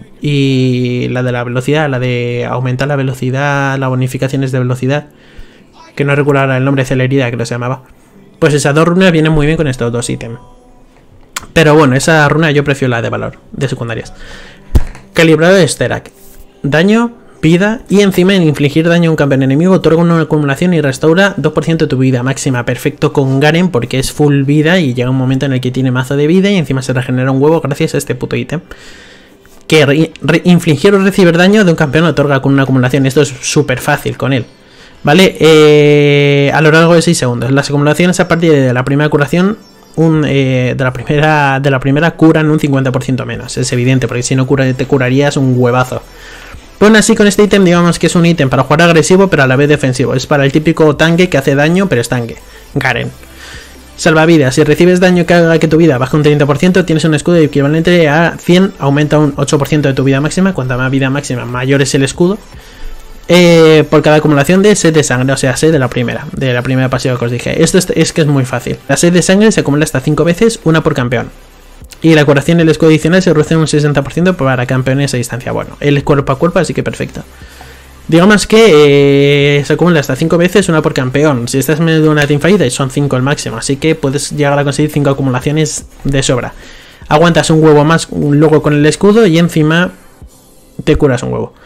y la de la velocidad, la de aumentar la velocidad, las bonificaciones de velocidad, que no recuerdo ahora el nombre, celeridad, que lo se llamaba. Pues esas dos runas vienen muy bien con estos dos ítems. Pero bueno, esa runa yo prefiero la de valor, de secundarias. Calibrado de Sterak. Daño, vida y encima en infligir daño a un campeón enemigo otorga una acumulación y restaura dos por ciento de tu vida máxima. Perfecto con Garen porque es full vida y llega un momento en el que tiene mazo de vida y encima se regenera un huevo gracias a este puto ítem. Que re, re, infligir o recibir daño de un campeón otorga con una acumulación. Esto es súper fácil con él. Vale, eh, a lo largo de seis segundos. Las acumulaciones a partir de la primera curación un, eh, de, la primera, de la primera curan un cincuenta por ciento menos. Es evidente porque si no cura, te curarías un huevazo. Bueno, así con este ítem digamos que es un ítem para jugar agresivo pero a la vez defensivo. Es para el típico tanque que hace daño pero es tanque. Garen. Salvavidas. Si recibes daño que haga que tu vida baje un treinta por ciento, tienes un escudo equivalente a cien, aumenta un ocho por ciento de tu vida máxima. Cuanta más vida máxima, mayor es el escudo. Eh, por cada acumulación de sed de sangre, o sea, sed de la primera, de la primera pasiva que os dije. Esto es, es que es muy fácil. La sed de sangre se acumula hasta cinco veces, una por campeón. Y la curación y el escudo adicional se reduce un sesenta por ciento para campeones a distancia. Bueno, él es cuerpo a cuerpo, así que perfecto. Digamos que eh, se acumula hasta cinco veces, una por campeón. Si estás en medio de una teamfight son cinco el máximo, así que puedes llegar a conseguir cinco acumulaciones de sobra. Aguantas un huevo más luego con el escudo y encima te curas un huevo.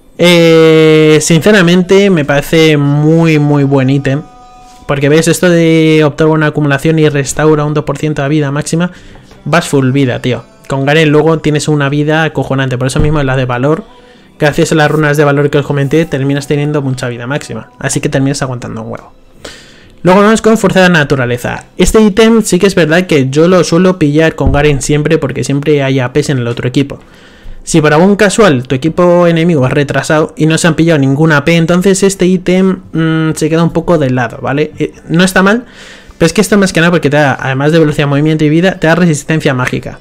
Eh, sinceramente me parece muy muy buen ítem, porque ves esto de obtener una acumulación y restaura un dos por ciento de vida máxima. Vas full vida, tío. Con Garen luego tienes una vida acojonante, por eso mismo en la de valor, gracias a las runas de valor que os comenté, terminas teniendo mucha vida máxima. Así que terminas aguantando un huevo. Luego vamos con fuerza de naturaleza. Este ítem sí que es verdad que yo lo suelo pillar con Garen siempre, porque siempre hay A Ps en el otro equipo. Si por algún casual tu equipo enemigo es retrasado y no se han pillado ninguna A P, entonces este ítem mmm, se queda un poco de lado, ¿vale? Eh, no está mal, pero es que esto más que nada porque te da, además de velocidad, movimiento y vida, te da resistencia mágica.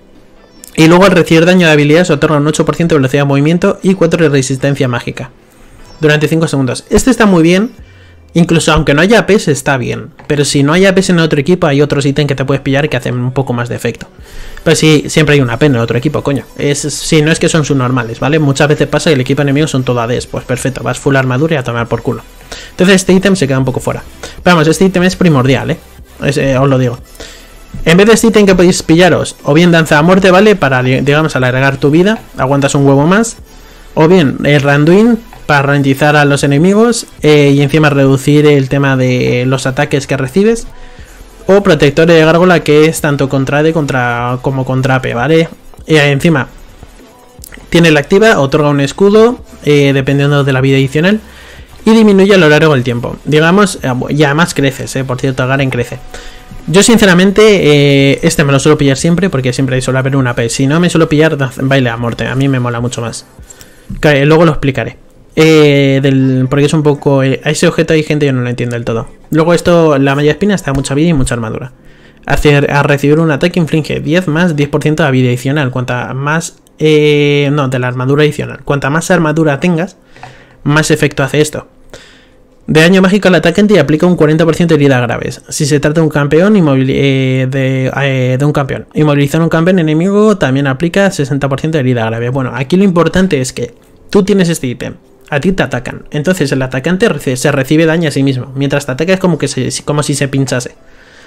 Y luego al recibir daño de habilidades otorga un ocho por ciento de velocidad de movimiento y cuatro de resistencia mágica durante cinco segundos. Este está muy bien, incluso aunque no haya A Ps está bien. Pero si no hay A Ps en otro equipo hay otros ítems que te puedes pillar que hacen un poco más de efecto. Pero sí, siempre hay una A P en el otro equipo, coño. Es, si no es que son subnormales, ¿vale? Muchas veces pasa que el equipo enemigo son todo A Ds. Pues perfecto, vas full armadura y a tomar por culo. Entonces este ítem se queda un poco fuera. Pero vamos, este ítem es primordial, ¿eh? Es, eh os lo digo. En vez de este ítem que podéis pillaros, o bien danza a muerte, ¿vale? Para, digamos, alargar tu vida, aguantas un huevo más. O bien el Randuin, para ralentizar a los enemigos eh, y encima reducir el tema de los ataques que recibes. O protector de gárgola, que es tanto contra A D contra, como contra A P, ¿vale? Y encima tiene la activa, otorga un escudo eh, dependiendo de la vida adicional y disminuye a lo largo del tiempo. Digamos, y además creces, eh, por cierto, Garen crece. Yo sinceramente eh, este me lo suelo pillar siempre porque siempre suele haber una A P. Si no, me suelo pillar baile a muerte, a mí me mola mucho más. Luego lo explicaré. Eh, del, porque es un poco... Eh, a ese objeto hay gente que no lo entiende del todo. Luego esto, la malla espina está mucha vida y mucha armadura. Hacer, a recibir un ataque inflige diez más diez por ciento de vida adicional. Cuanta más... Eh, no, de la armadura adicional. Cuanta más armadura tengas, más efecto hace esto. De daño mágico al atacante y aplica un cuarenta por ciento de heridas graves. Si se trata de un campeón, eh, de, eh, de un campeón. Inmovilizar un campeón enemigo también aplica sesenta por ciento de heridas graves. Bueno, aquí lo importante es que tú tienes este ítem. A ti te atacan, entonces el atacante recibe, se recibe daño a sí mismo. Mientras te ataca es como, que se, como si se pinchase.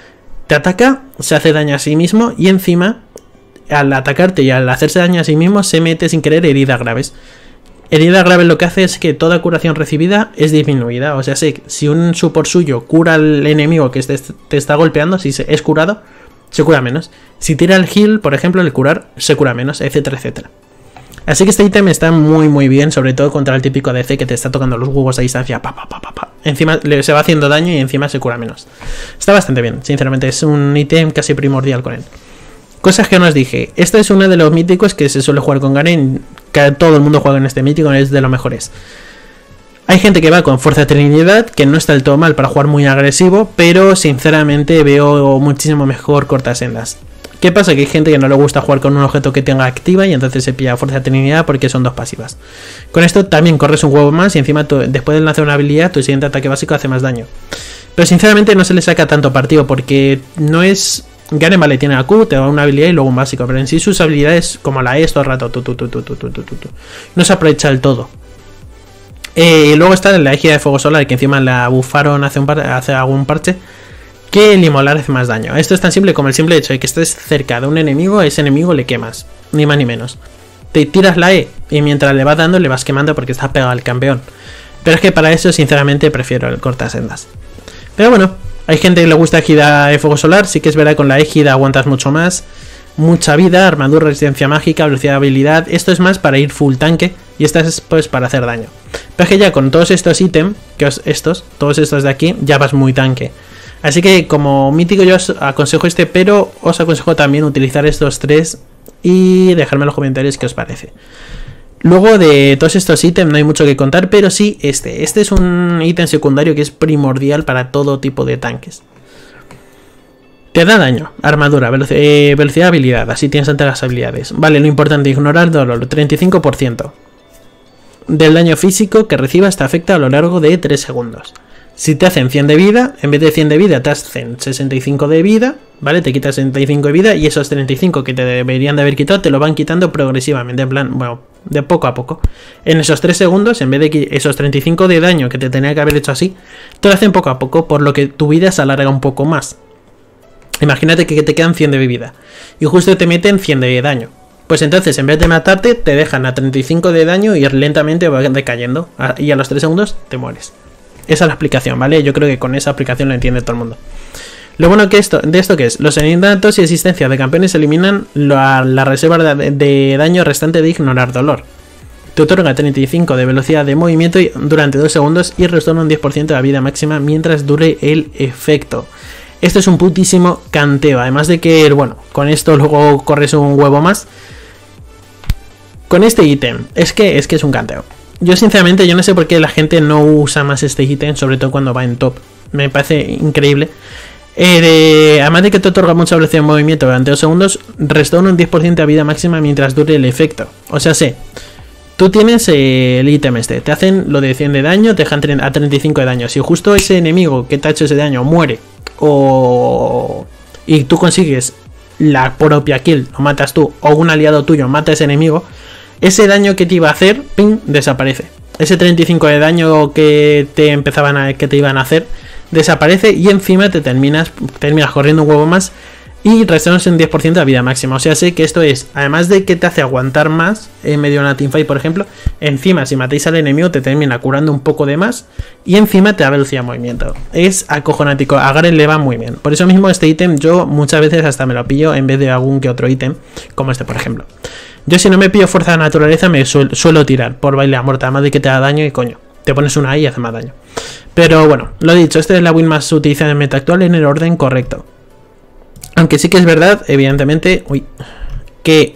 Te ataca, se hace daño a sí mismo y encima al atacarte y al hacerse daño a sí mismo se mete sin querer heridas graves. Heridas graves lo que hace es que toda curación recibida es disminuida. O sea, si un support suyo cura al enemigo que te, te está golpeando, si se, es curado, se cura menos. Si tira el heal, por ejemplo, el curar, se cura menos, etcétera, etcétera. Así que este ítem está muy muy bien, sobre todo contra el típico A D C que te está tocando los huevos a distancia. Pa, pa, pa, pa, pa. Encima le, se va haciendo daño y encima se cura menos. Está bastante bien, sinceramente, es un ítem casi primordial con él. Cosas que no os dije. Este es uno de los míticos que se suele jugar con Garen. Que todo el mundo juega en este mítico, es de los mejores. Hay gente que va con fuerza de Trinidad, que no está del todo mal para jugar muy agresivo, pero sinceramente veo muchísimo mejor cortasendas. ¿Qué pasa? Que hay gente que no le gusta jugar con un objeto que tenga activa y entonces se pilla fuerza de Trinidad porque son dos pasivas. Con esto también corres un huevo más y encima tú, después de lanzar una habilidad, tu siguiente ataque básico hace más daño. Pero sinceramente no se le saca tanto partido porque no es... Garen, vale, tiene la Q, te da una habilidad y luego un básico, pero en sí sus habilidades, como la E, es todo el rato, tu, tu, tu, tu, tu, tu, tu, tu. No se aprovecha del todo. Eh, luego está la égida de fuego solar, que encima la bufaron hace, un par hace algún parche, que el inmolar hace más daño. Esto es tan simple como el simple hecho de que estés cerca de un enemigo, a ese enemigo le quemas, ni más ni menos. Te tiras la E y mientras le vas dando le vas quemando porque está pegado al campeón. Pero es que para eso sinceramente prefiero el cortasendas. Pero bueno, hay gente que le gusta égida de fuego solar, sí que es verdad que con la égida aguantas mucho más. Mucha vida, armadura, resistencia mágica, velocidad de habilidad. Esto es más para ir full tanque y esta es pues para hacer daño. Pero es que ya con todos estos ítems, que os, estos, todos estos de aquí, ya vas muy tanque. Así que como mítico yo os aconsejo este, pero os aconsejo también utilizar estos tres y dejarme en los comentarios qué os parece. Luego de todos estos ítems no hay mucho que contar, pero sí este. Este es un ítem secundario que es primordial para todo tipo de tanques. Te da daño, armadura, veloc eh, velocidad, habilidad, así tienes ante las habilidades. Vale, lo importante, ignorar dolor, treinta y cinco por ciento. Del daño físico que recibas te afecta a lo largo de tres segundos. Si te hacen cien de vida, en vez de cien de vida te hacen sesenta y cinco de vida, ¿vale? Te quitas sesenta y cinco de vida y esos treinta y cinco que te deberían de haber quitado te lo van quitando progresivamente, en plan, bueno, de poco a poco. En esos tres segundos, en vez de que esos treinta y cinco de daño que te tenía que haber hecho así, te lo hacen poco a poco, por lo que tu vida se alarga un poco más. Imagínate que te quedan cien de vida y justo te meten cien de daño. Pues entonces, en vez de matarte, te dejan a treinta y cinco de daño y lentamente va decayendo. Y a los tres segundos te mueres. Esa es la explicación, ¿vale? Yo creo que con esa explicación lo entiende todo el mundo. Lo bueno que esto, de esto que es, los enatos y existencia de campeones eliminan la, la reserva de, de daño restante de ignorar dolor. Te otorga treinta y cinco de velocidad de movimiento durante dos segundos y restaura un diez por ciento de la vida máxima mientras dure el efecto. Esto es un putísimo canteo, además de que, bueno, con esto luego corres un huevo más. Con este ítem, es que, es que es un canteo. Yo sinceramente, yo no sé por qué la gente no usa más este ítem, sobre todo cuando va en top. Me parece increíble. Eh, de, además de que te otorga mucha velocidad de movimiento durante dos segundos, restaura un diez por ciento de vida máxima mientras dure el efecto. O sea, sé, tú tienes eh, el ítem este, te hacen lo de cien de daño, te dejan a treinta y cinco de daño. Si justo ese enemigo que te ha hecho ese daño muere, o y tú consigues la propia kill, lo matas tú, o un aliado tuyo mata a ese enemigo, ese daño que te iba a hacer, ping, desaparece. Ese treinta y cinco de daño que te empezaban a, que te iban a hacer, desaparece y encima te terminas, terminas corriendo un huevo más y restauras un diez por ciento de la vida máxima. O sea, sé que esto es, además de que te hace aguantar más en medio de una teamfight, por ejemplo, encima si matáis al enemigo te termina curando un poco de más y encima te da velocidad de movimiento. Es acojonático, a Garen le va muy bien. Por eso mismo este ítem yo muchas veces hasta me lo pillo en vez de algún que otro ítem, como este por ejemplo. Yo si no me pillo fuerza de naturaleza me suel, suelo tirar por baile a muerte, además de que te da daño y coño, te pones una ahí y hace más daño. Pero bueno, lo dicho, esta es la build más utilizada en meta actual en el orden correcto. Aunque sí que es verdad, evidentemente, uy, que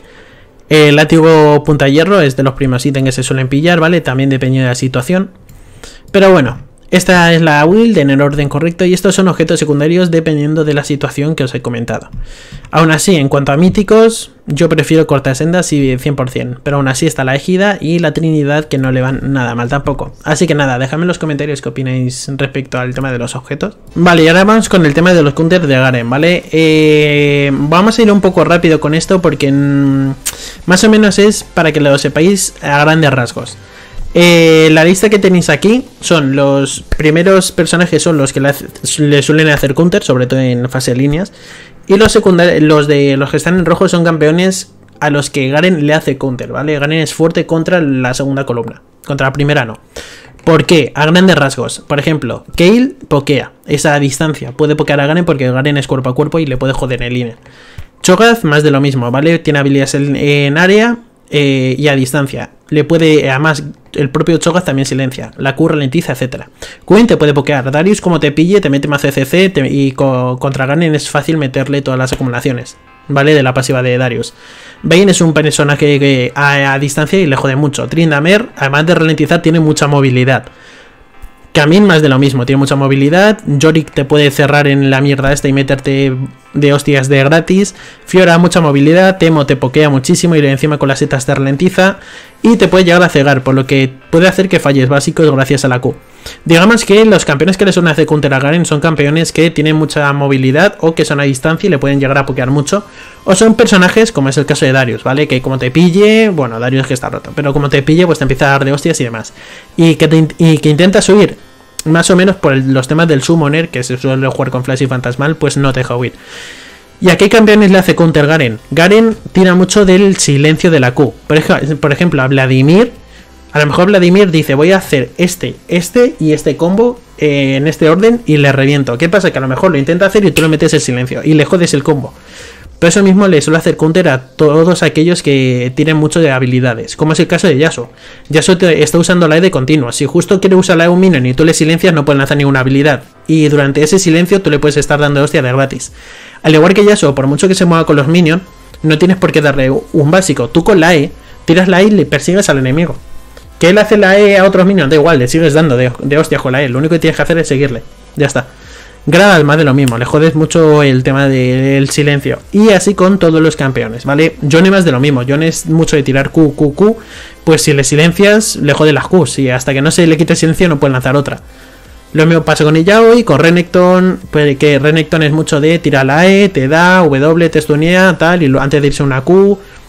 el látigo punta hierro es de los primeros ítems que se suelen pillar, ¿vale? También depende de la situación. Pero bueno, esta es la build en el orden correcto y estos son objetos secundarios dependiendo de la situación que os he comentado. Aún así, en cuanto a míticos, yo prefiero cortasendas y cien por cien, pero aún así está la ejida y la trinidad que no le van nada mal tampoco. Así que nada, dejadme en los comentarios qué opináis respecto al tema de los objetos. Vale, y ahora vamos con el tema de los counters de Garen, ¿vale? Eh, vamos a ir un poco rápido con esto porque mmm, más o menos es para que lo sepáis a grandes rasgos. Eh, la lista que tenéis aquí son los primeros personajes, son los que le, le suelen hacer counter, sobre todo en fase de líneas. Y los secundarios, los de los que están en rojo son campeones a los que Garen le hace counter, ¿vale? Garen es fuerte contra la segunda columna, contra la primera no. ¿Por qué? A grandes rasgos. Por ejemplo, Kayle pokea esa distancia, puede pokear a Garen porque Garen es cuerpo a cuerpo y le puede joder en línea. Cho'Gath más de lo mismo, ¿vale? Tiene habilidades en, en área eh, y a distancia. Le puede, además, el propio Cho'Gath también silencia, la Q ralentiza, etcétera. Quinn te puede pokear, Darius como te pille, te mete más C C C te, y co contra Garen es fácil meterle todas las acumulaciones, ¿vale? De la pasiva de Darius. Vayne es un personaje que a, a distancia y le jode mucho. Tryndamere, además de ralentizar, tiene mucha movilidad. Camille más de lo mismo, tiene mucha movilidad. Yorick te puede cerrar en la mierda esta y meterte de hostias de gratis. Fiora, mucha movilidad. Temo te pokea muchísimo y encima con las setas te ralentiza. Y te puede llegar a cegar, por lo que puede hacer que falles básicos gracias a la Q. Digamos que los campeones que le suelen hacer counter a Garen son campeones que tienen mucha movilidad o que son a distancia y le pueden llegar a pokear mucho. O son personajes como es el caso de Darius, ¿vale? Que como te pille, bueno, Darius es que está roto, pero como te pille pues te empieza a dar de hostias y demás. Y que, te, y que intenta subir más o menos por el, los temas del Summoner, que se suele jugar con Flash y Fantasmal, pues no te deja huir. ¿Y a qué campeones le hace counter Garen? Garen tira mucho del silencio de la Q. Por, ej por ejemplo, a Vladimir, a lo mejor Vladimir dice, voy a hacer este, este y este combo eh, en este orden y le reviento. ¿Qué pasa? Que a lo mejor lo intenta hacer y tú le metes el silencio y le jodes el combo. Por eso mismo le suele hacer counter a todos aquellos que tienen mucho de habilidades, como es el caso de Yasuo. Yasuo te está usando la E de continuo. Si justo quiere usar la E un minion y tú le silencias, no puede lanzar ninguna habilidad. Y durante ese silencio tú le puedes estar dando hostia de gratis. Al igual que Yasuo, por mucho que se mueva con los minions, no tienes por qué darle un básico. Tú con la E, tiras la E y le persigues al enemigo. Que él hace la E a otros minions, da igual, le sigues dando de, de hostia con la E. Lo único que tienes que hacer es seguirle. Ya está. Gragas más de lo mismo, le jodes mucho el tema del silencio. Y así con todos los campeones, ¿vale? Yone más de lo mismo, Yone es mucho de tirar Q, Q, Q. Pues si le silencias, le jode las Qs. Y hasta que no se le quite el silencio no puede lanzar otra. Lo mismo pasa con Illaoi, con Renekton, pues que Renekton es mucho de tirar la E, te da, W, te stunea, tal, y lo, antes de irse una Q,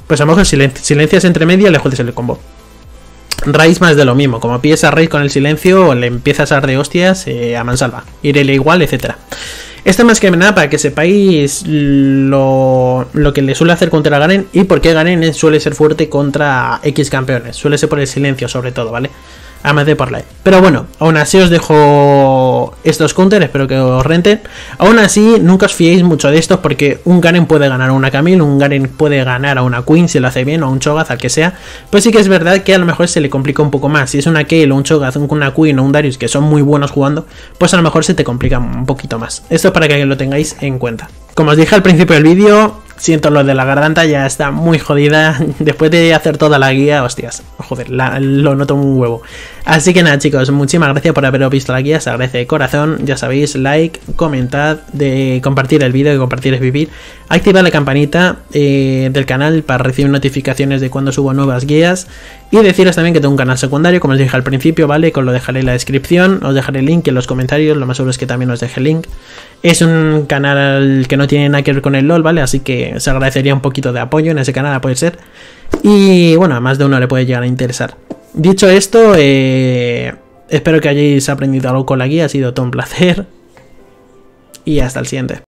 pues a lo mejor silen silencias entre medias y le jodes el combo. Ryze más de lo mismo, como pilles a Ryze con el silencio, le empiezas a dar de hostias eh, a mansalva, Irelia igual, etcétera. Esto más que nada para que sepáis lo, lo que le suele hacer contra Garen y por qué Garen suele ser fuerte contra X campeones. Suele ser por el silencio sobre todo, ¿vale? Además de por la E. Pero bueno, aún así os dejo estos counters, espero que os renten. Aún así, nunca os fiéis mucho de estos porque un Garen puede ganar a una Camille, un Garen puede ganar a una Queen si lo hace bien, o a un Cho'Gath, al que sea. Pues sí que es verdad que a lo mejor se le complica un poco más. Si es una Kayle o un Cho'Gath, una Queen o un Darius que son muy buenos jugando, pues a lo mejor se te complica un poquito más. Esto es para que lo tengáis en cuenta. Como os dije al principio del vídeo, siento lo de la garganta, ya está muy jodida. Después de hacer toda la guía, hostias, joder, la, lo noto un huevo. Así que nada, chicos, muchísimas gracias por haberos visto la guía, se agradece de corazón. Ya sabéis, like, comentad, de compartir el vídeo, que compartir es vivir. Activad la campanita eh, del canal para recibir notificaciones de cuando subo nuevas guías. Y deciros también que tengo un canal secundario, como os dije al principio, ¿vale? Que os lo dejaré en la descripción, os dejaré el link en los comentarios, lo más seguro es que también os deje el link. Es un canal que no tiene nada que ver con el LoL, ¿vale? Así que se agradecería un poquito de apoyo en ese canal, a poder ser. Y bueno, a más de uno le puede llegar a interesar. Dicho esto, eh, espero que hayáis aprendido algo con la guía, ha sido todo un placer. Y hasta el siguiente.